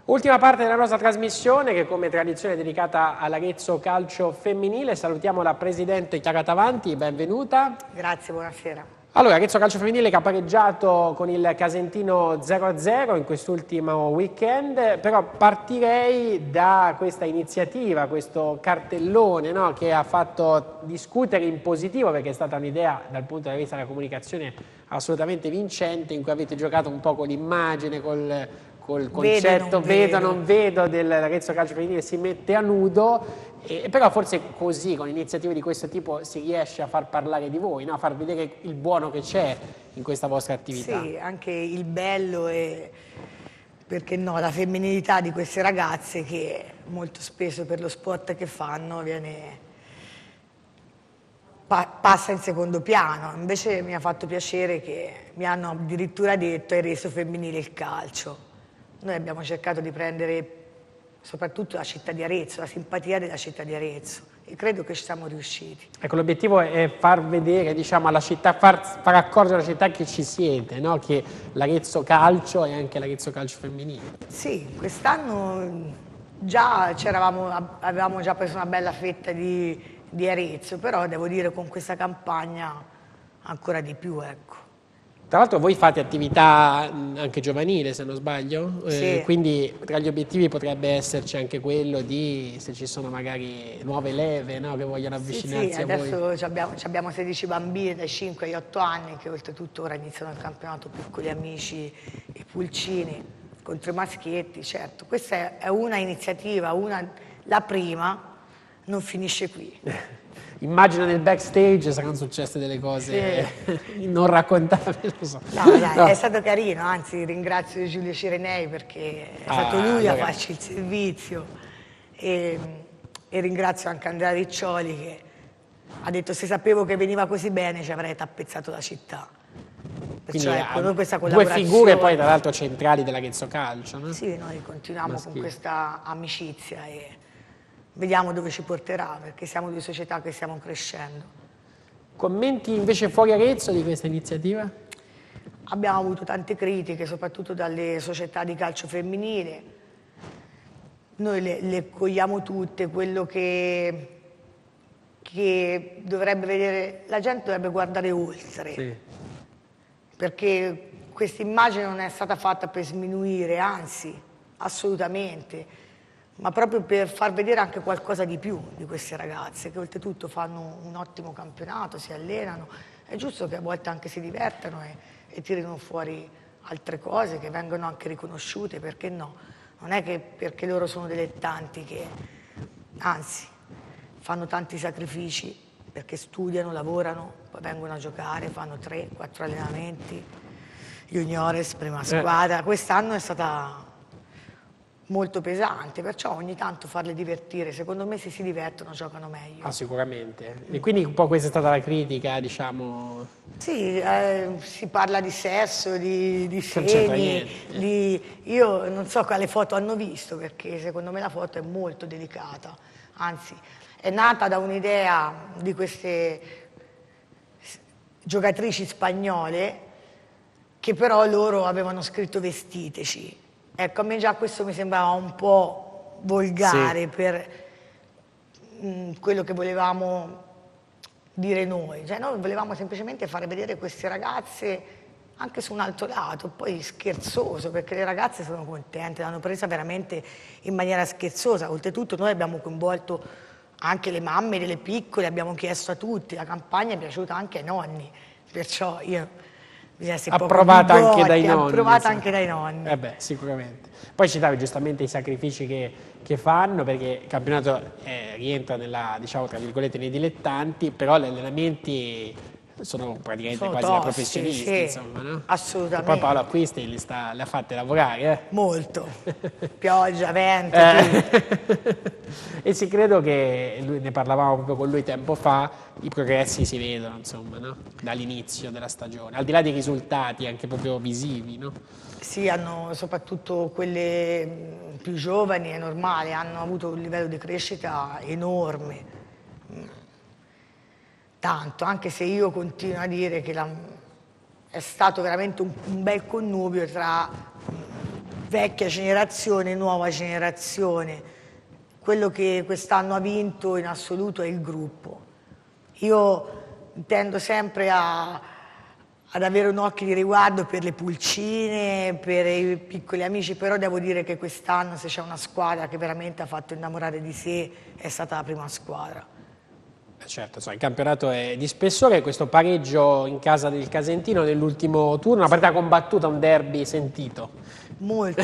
Ultima parte della nostra trasmissione che come tradizione è dedicata all'Arezzo Calcio Femminile. Salutiamo la presidente Chiara Tavanti, benvenuta. Grazie, buonasera. Allora, Arezzo Calcio Femminile che ha pareggiato con il Casentino 0-0 in quest'ultimo weekend, però partirei da questa iniziativa, questo cartellone, no, che ha fatto discutere in positivo perché è stata un'idea dal punto di vista della comunicazione assolutamente vincente, in cui avete giocato un po' con l'immagine, col concetto vedo non vedo dell'Arezzo Calcio Femminile si mette a nudo. Però forse così, con iniziative di questo tipo, si riesce a far parlare di voi, no? A far vedere il buono che c'è in questa vostra attività. Sì, anche il bello e, perché no, la femminilità di queste ragazze che molto spesso per lo sport che fanno passa in secondo piano. Invece mi ha fatto piacere che mi hanno addirittura detto hai reso femminile il calcio. Noi abbiamo cercato di prendere soprattutto la città di Arezzo, la simpatia della città di Arezzo e credo che ci siamo riusciti. Ecco, l'obiettivo è far vedere, diciamo, alla città, far accorgere alla città che ci siete, no? Che l'Arezzo Calcio è anche l'Arezzo Calcio Femminile. Sì, quest'anno già avevamo già preso una bella fetta di Arezzo, però devo dire con questa campagna ancora di più, ecco. Tra l'altro voi fate attività anche giovanile, se non sbaglio, Sì. Quindi tra gli obiettivi potrebbe esserci anche quello di, se ci sono magari nuove leve, no, che vogliono avvicinarsi Sì, a voi. adesso abbiamo 16 bambini dai 5 agli 8 anni che oltretutto ora iniziano il campionato Piccoli Amici e Pulcini contro i maschietti, certo. Questa è una iniziativa, la prima, non finisce qui. Immagino nel backstage saranno successe delle cose non raccontabili, lo so. No, dai, no. È stato carino, anzi ringrazio Giulio Cirenei perché è stato lui a farci il servizio e ringrazio anche Andrea Riccioli che ha detto se sapevo che veniva così bene ci avrei tappezzato la città. Perciò ecco, noi questa collaborazione... Due figure poi tra l'altro centrali dell'Arezzo Calcio, no? Sì, noi continuiamo con questa amicizia e vediamo dove ci porterà, perché siamo due società che stiamo crescendo. Commenti invece fuori Arezzo di questa iniziativa? Abbiamo avuto tante critiche, soprattutto dalle società di calcio femminile. Noi le cogliamo tutte, quello che dovrebbe vedere, la gente dovrebbe guardare oltre. Sì. Perché questa immagine non è stata fatta per sminuire, anzi, assolutamente. Ma proprio per far vedere anche qualcosa di più di queste ragazze che oltretutto fanno un ottimo campionato, si allenano, è giusto che a volte anche si divertano e tirino fuori altre cose che vengono anche riconosciute, perché no? Non è che perché loro sono dilettanti che, anzi, fanno tanti sacrifici perché studiano, lavorano, poi vengono a giocare, fanno 3-4 allenamenti, juniores, prima squadra, quest'anno è stata molto pesante, perciò ogni tanto farle divertire, secondo me se si divertono giocano meglio. Ah, sicuramente. E quindi un po' questa è stata la critica, diciamo? Sì, si parla di sesso, di seni, io non so quale foto hanno visto perché secondo me la foto è molto delicata, anzi è nata da un'idea di queste giocatrici spagnole che però loro avevano scritto vestiteci. Ecco, a me già questo mi sembrava un po' volgare per quello che volevamo dire noi. Cioè, noi volevamo semplicemente fare vedere queste ragazze anche su un altro lato, poi scherzoso, perché le ragazze sono contente, l'hanno presa veramente in maniera scherzosa. Oltretutto noi abbiamo coinvolto anche le mamme delle piccole, abbiamo chiesto a tutti, la campagna è piaciuta anche ai nonni, perciò io... Approvata anche dai nonni. Approvata anche dai nonni. Beh, sicuramente. Poi citavi giustamente i sacrifici che fanno, perché il campionato rientra nella, diciamo, tra virgolette, nei dilettanti, però gli allenamenti sono praticamente quasi da professionisti, sì, insomma, no? Assolutamente. E poi Paolo Acquisti le ha fatte lavorare, Molto. Pioggia, vento. E si credo che, ne parlavamo proprio con lui tempo fa, i progressi si vedono, insomma, no? Dall'inizio della stagione, al di là dei risultati anche proprio visivi, no? Sì, hanno soprattutto quelle più giovani, è normale, hanno avuto un livello di crescita enorme. Tanto, anche se io continuo a dire che è stato veramente un bel connubio tra vecchia generazione, nuova generazione. Quello che quest'anno ha vinto in assoluto è il gruppo. Io tendo sempre ad avere un occhio di riguardo per le pulcine, per i piccoli amici, però devo dire che quest'anno se c'è una squadra che veramente ha fatto innamorare di sé è stata la prima squadra. Certo, il campionato è di spessore, questo pareggio in casa del Casentino nell'ultimo turno, una partita combattuta, un derby sentito. Molto.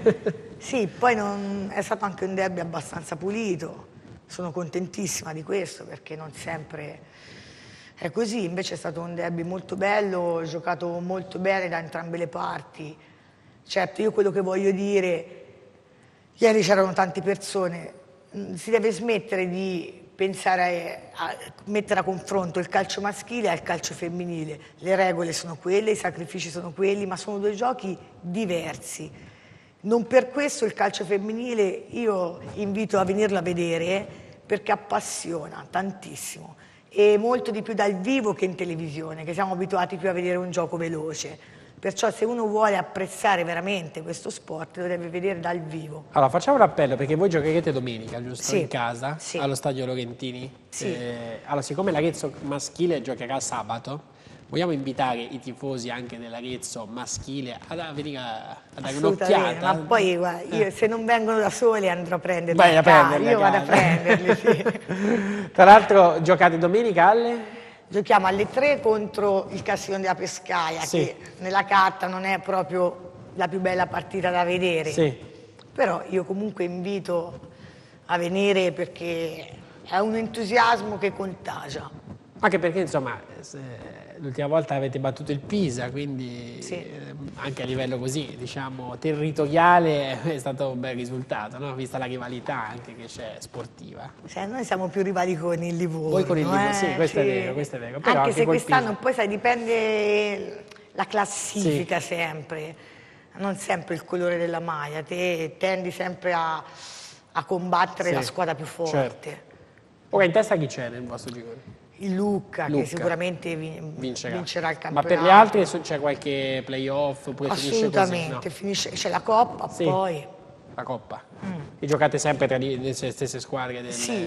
Sì, poi è stato anche un derby abbastanza pulito, sono contentissima di questo perché non sempre è così, invece è stato un derby molto bello, giocato molto bene da entrambe le parti. Certo, io quello che voglio dire, ieri c'erano tante persone, si deve smettere di pensare a mettere a confronto il calcio maschile e il calcio femminile. Le regole sono quelle, i sacrifici sono quelli, ma sono due giochi diversi. Non per questo il calcio femminile io invito a venirlo a vedere perché appassiona tantissimo e molto di più dal vivo che in televisione, che siamo abituati più a vedere un gioco veloce. Perciò se uno vuole apprezzare veramente questo sport lo deve vedere dal vivo. Allora facciamo un appello perché voi giocherete domenica, giusto? Sì, in casa, sì. allo stadio Lorentini. Sì. Allora siccome l'Arezzo maschile giocherà sabato, vogliamo invitare i tifosi anche dell'Arezzo maschile a venire a dare un'occhiata? Ma poi guarda, io se non vengono da soli andrò a prenderli. Vai a prenderli, io vado a prenderli, sì. Tra l'altro giocate domenica alle? Giochiamo alle 3 contro il Castiglione della Pescaia, Sì. che nella carta non è proprio la più bella partita da vedere. Sì. Però io comunque invito a venire perché è un entusiasmo che contagia. Anche perché insomma l'ultima volta avete battuto il Pisa, quindi Sì. Anche a livello così, diciamo, territoriale è stato un bel risultato, no? Vista la rivalità anche che c'è sportiva. Noi siamo più rivali con il Livorno. Voi con il Livorno, sì, questo è vero, questo è vero. Però anche se col quest'anno Pisa. poi sai, dipende la classifica sempre, non sempre il colore della maglia, te tendi sempre a combattere Sì, la squadra più forte. certo. Ora in testa chi c'è nel vostro girone? Il Lucca, che sicuramente vincerà il campionato. Ma per le altre c'è qualche playoff oppure Assolutamente, finisce così? No? c'è la Coppa, Sì. poi... La Coppa. E giocate sempre tra le stesse squadre?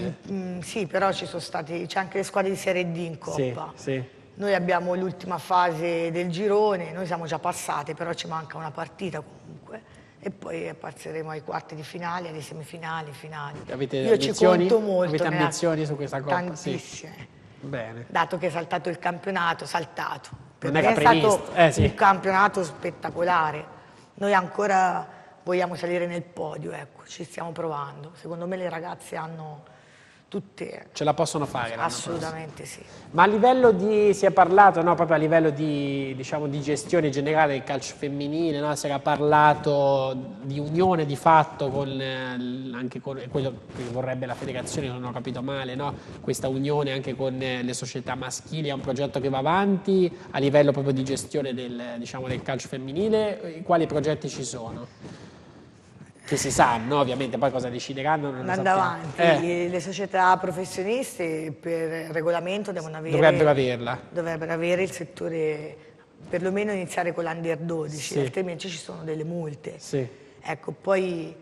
Sì, però c'è anche le squadre di Serie D in Coppa. Sì. Noi abbiamo l'ultima fase del girone, noi siamo già passate, però ci manca una partita comunque. E poi passeremo ai quarti di finale, alle semifinali, finali. Avete Io ambizioni? ci conto molto. Avete ambizioni su questa Coppa? Tantissime. Sì. Bene. Dato che è saltato il campionato, saltato. Non Perché era è stato previsto. un campionato spettacolare. Noi ancora vogliamo salire nel podio, ecco, ci stiamo provando. Secondo me le ragazze hanno tutte... Ce la possono fare l'anno Assolutamente prossimo. sì. Ma a livello si è parlato, no, proprio a livello diciamo, di gestione generale del calcio femminile, no? Si era parlato di unione di fatto anche con quello che vorrebbe la federazione, non ho capito male, no? Questa unione anche con le società maschili, è un progetto che va avanti a livello proprio di gestione diciamo, del calcio femminile. Quali progetti ci sono? Che si sanno, ovviamente, poi cosa decideranno non lo Andando sappiamo. avanti, le società professioniste per regolamento Dovrebbero averla. Dovrebbero avere il settore, perlomeno iniziare con l'Under 12, Sì. altrimenti ci sono delle multe. Sì. Ecco, poi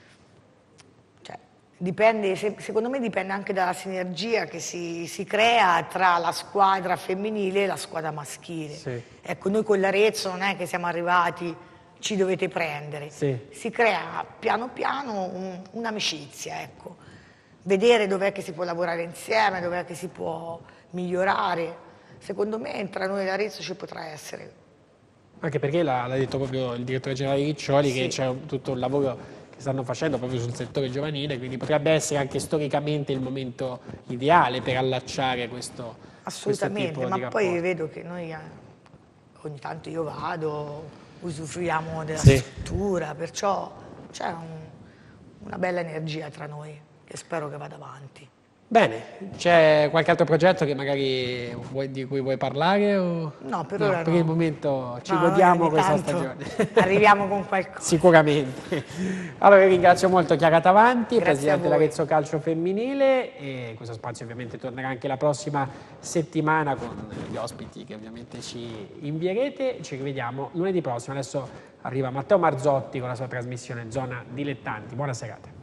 dipende, secondo me dipende anche dalla sinergia che si crea tra la squadra femminile e la squadra maschile. Sì. Ecco, noi con l'Arezzo non è che siamo arrivati, ci dovete prendere. Sì. Si crea piano piano un'amicizia, ecco. Vedere dov'è che si può lavorare insieme, dov'è che si può migliorare. Secondo me tra noi e l'Arezzo ci potrà essere. Anche perché l'ha detto proprio il direttore generale Riccioli, Sì. che c'è tutto un lavoro che stanno facendo proprio sul settore giovanile, quindi potrebbe essere anche storicamente il momento ideale per allacciare questo Assolutamente, tipo ma di poi rapporto. vedo che noi ogni tanto io vado, usufruiamo della Sì. struttura, perciò c'è una bella energia tra noi che spero che vada avanti. Bene, c'è qualche altro progetto che magari di cui vuoi parlare? No, per ora per no. il momento ci No, godiamo ogni questa tanto stagione. arriviamo con qualcosa. Sicuramente. Allora io ringrazio molto Chiara Tavanti, Grazie presidente a voi. dell'Arezzo Calcio Femminile, e questo spazio ovviamente tornerà anche la prossima settimana con gli ospiti che ovviamente ci invierete. Ci rivediamo lunedì prossimo. Adesso arriva Matteo Marzotti con la sua trasmissione Zona Dilettanti. Buona serata.